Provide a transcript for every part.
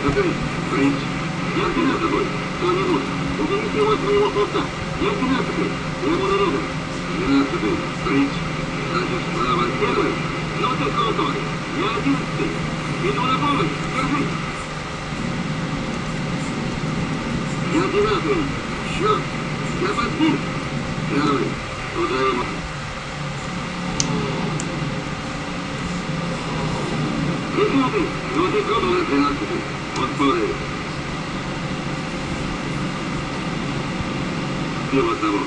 12-й, принц. Я 12-й. Кто-нибудь, уберите его с моего поста. Я 12-й. Я буду рядом. 12-й, принц. Сзади справа. Первый. Ну ты крутой. Я 11-й. Иду на помощь. Держись. Я 9-й. Черт. Я подбит. Первый. Туда ему. Десятый. Ну ты крутой. 12-й. Подпоры. Его зовут.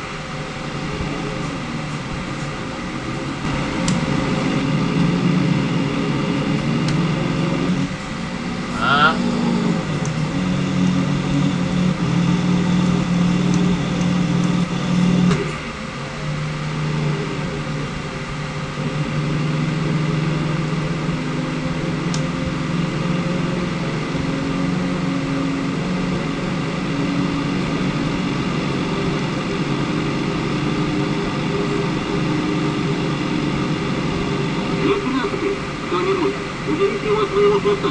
Кто-нибудь, уберите его с моего поста.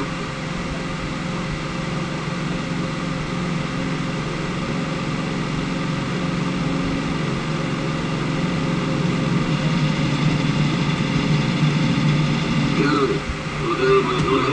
Первый. Туда ему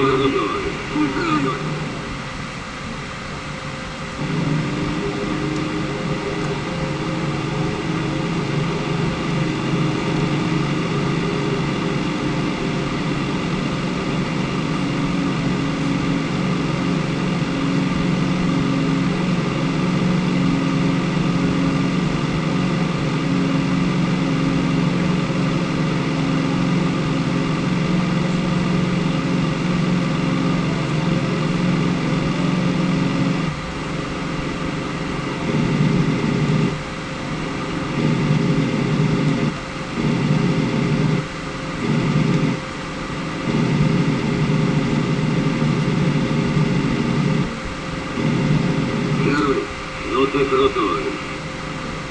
Ну ты крутой.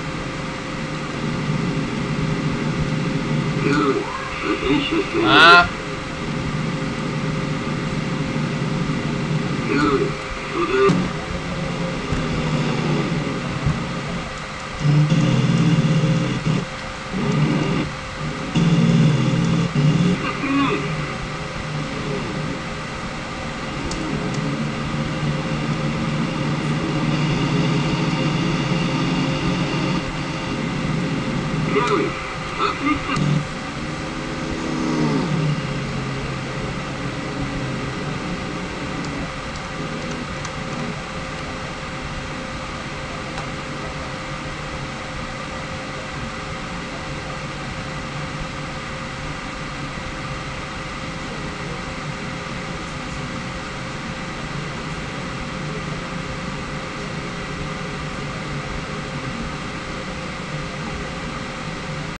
Первый. Отлично.